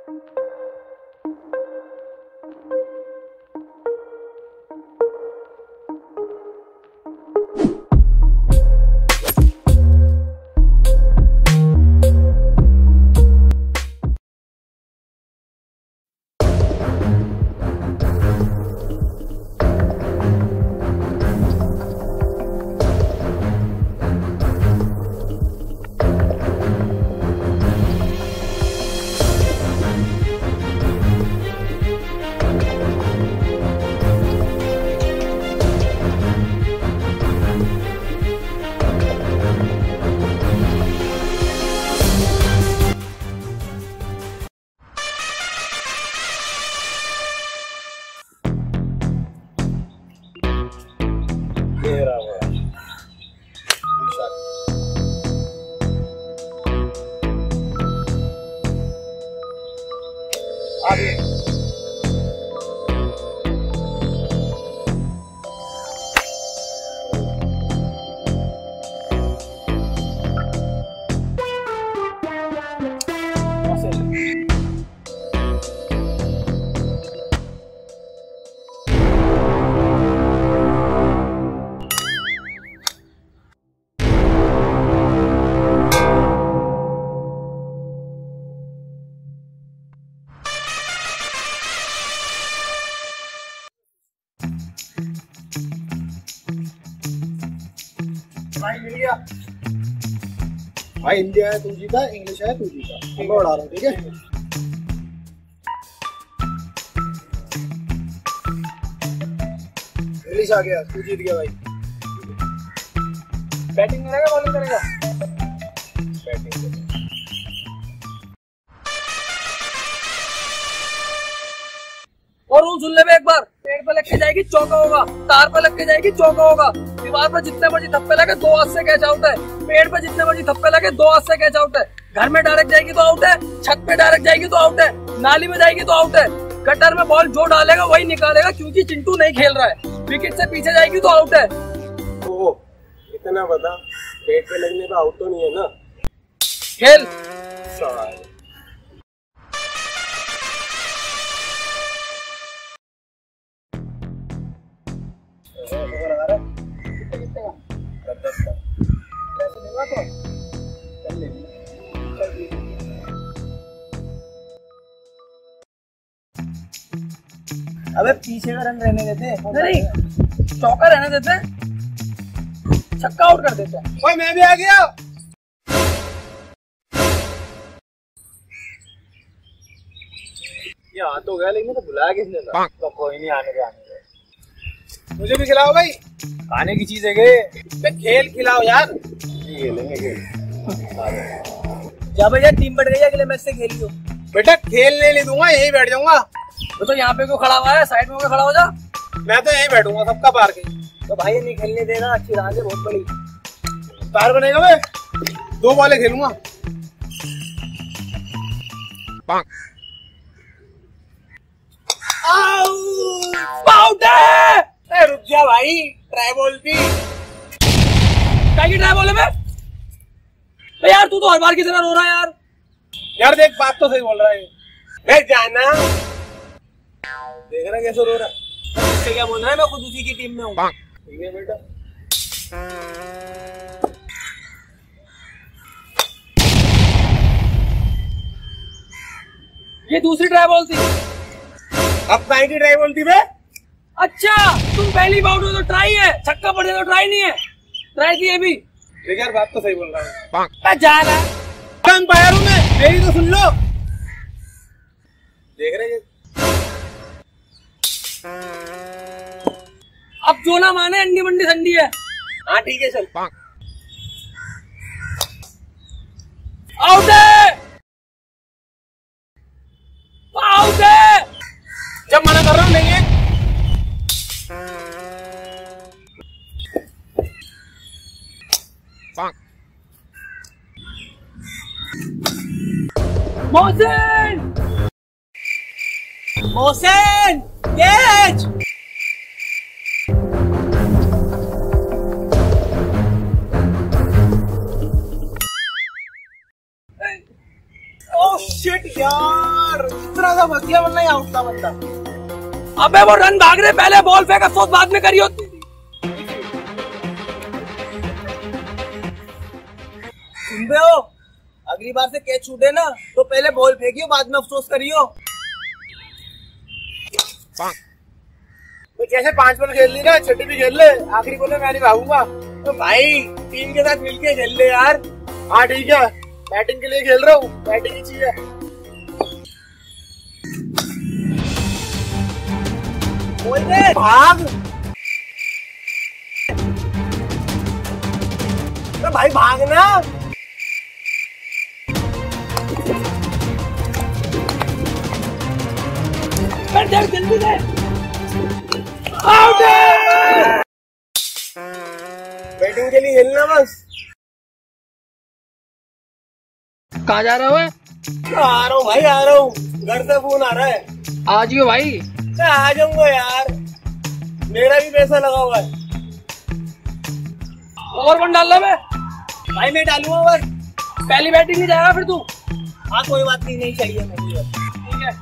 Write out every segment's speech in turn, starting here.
भाई मिल गया। भाई हिंदी है तू जीता, इंग्लिश है तू जीता। मैं उड़ा रहा हूँ, ठीक है। इंग्लिश आ गया, तू जीत गया भाई। बैटिंग करेगा बॉलिंग करेगा? बैटिंग करेगा। और रूल सुन ले एक बार, पेड़ पे लग के जाएगी चौका होगा, तार पे लग के जाएगी चौका होगा, दीवार पे जितने मर्जी थप्पे लगे 2 हाथ से कैच आउट है, पेड़ पे जितने मर्जी थप्पे लगे 2 हाथ से कैच आउट है, घर में डायरेक्ट जाएगी तो आउट है, छत पे डायरेक्ट जाएगी तो आउट है, नाली में जाएगी तो आउट है, गटर में बॉल जो डालेगा वही निकालेगा क्योंकि चिंटू नहीं खेल रहा है, विकेट से पीछे जाएगी तो आउट है। ओ, इतना बता, पेट पे लगने पे आउट तो नहीं है ना? खेल। अबे पीछे का रन रहने देते, नहीं चौका रहने देते, छक्का आउट कर देते। ओए मैं भी आ गया। ये आ तो गया लेकिन तो बुलाया किसने था? तो कोई नहीं, आने दे। मुझे भी खिलाओ भाई। खाने की चीज है के खेल खिलाओ यार। खेलेंगे खेल। जा भैया, टीम बढ़ गई, अगले मैच से खेलियो। बेटा खेलने नहीं दूंगा, यहीं बैठ जाऊंगा। तो यहाँ पे क्यों खड़ा हुआ है? साइड में होकर खड़ा हो जा। मैं तो यहीं बैठूंगा, सबका पार गई। तो भाई नहीं खेलने देना, अच्छी राह है बहुत बड़ी। पार बनेगा मैं 2 बॉलें खेलूंगा। आउट है। रुक जा भाई, ट्राई बॉल थी। क्या की ट्राई बॉल है? मैं यार तू तो हर बार की तरह रो रहा है यार। यार देख, बात तो सही बोल रहा है। जाना देख रहा कैसे रो रहा है। इससे क्या बोल रहा है? मैं खुद उसी की टीम में हूँ। ठीक है बेटा। ये दूसरी ट्राई बॉल थी। अब कहीं की ट्राई बॉल थी बे? अच्छा, तुम पहली बाउट में तो ट्राई है, छक्का पड़ जाए तो ट्राई नहीं है। ट्राई थी ये भी। देख यार, बात तो सही बोल रहा है। जा रहा अंपायर हूं मैं, मेरी तो सुन लो। देख रहे हैं अब जो ना माने अंडी मंडी संडी है। हाँ ठीक है, चल। आउट है, आउट है। जब मना कर रहा हूं नहीं है। मोहसिन, मोहसिन, कैच। शिट यार, इतना सा फंस गया वरना यहाँ उठता बंदा। अबे वो रन भाग रहे, पहले बॉल फेंक, अफसोस बाद में करी होती। सुन रहे हो, अगली बार से कैच छूटे ना तो पहले बॉल फेंकियो, बाद में अफसोस करियो। तो कैसे 5 बॉल खेल ली ना, छठी भी खेल ले, आखिरी बॉल में मैं नहीं भागूंगा। तो भाई टीम के साथ मिलके खेल ले यार। हाँ ठीक है, बैटिंग के लिए खेल रहा हूँ, बैटिंग ही चाहिए। बोल दे भाग। तो भाई भागना। जल्दी दे। आउट है। बैटिंग के लिए खेलना बस। कहाँ जा रहा है? आ रहा हूँ भाई, आ रहा हूँ, घर से फोन आ रहा है। आज ही भाई। मैं आ जाऊंगा यार, मेरा भी पैसा लगा हुआ है। और कौन डाल रहा है? भाई मैं डालूंगा बस। पहली बैटिंग नहीं जाएगा फिर तू? हाँ कोई बात नहीं चाहिए मुझे। ठीक है।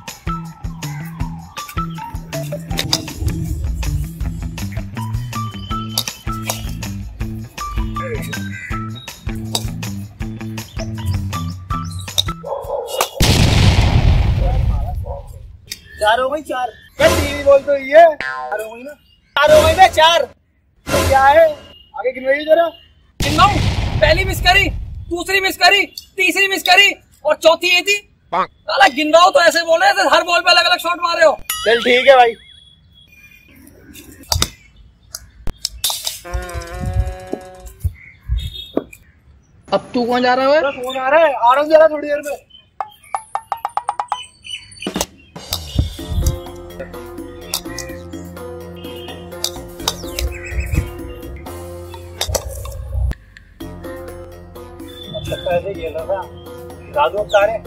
चार हो गई, चार। मैं टीवी बोल तो ये 4 हो गई ना, 4 हो गई ना, 4। तो क्या है आगे गिनवाइए जरा। गिनवाऊं? पहली मिस करी, दूसरी मिस करी, तीसरी मिस करी और चौथी ये थी। साला गिन रहा हो तो ऐसे बोल रहे हैं, हर बॉल पे अलग अलग शॉट मार रहे हो। चल ठीक है भाई। अब तू कौन जा रहा है? फोन आ रहा है, आ रहा हूँ जरा थोड़ी देर में। अच्छा ऐसे खेल रहा था, राजू अब तारे।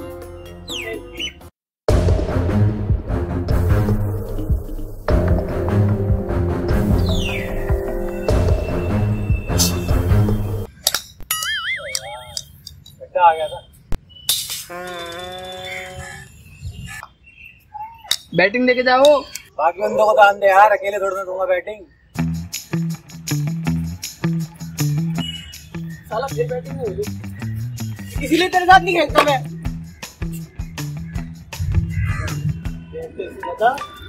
आ गया था। बैटिंग लेके जाओ। बाकी बंदों को दान दे यार, अकेले थोड़ा ना दूंगा बैटिंग। साला फिर बैटिंग नहीं हुई, इसीलिए तेरे साथ नहीं खेलता मैं। बता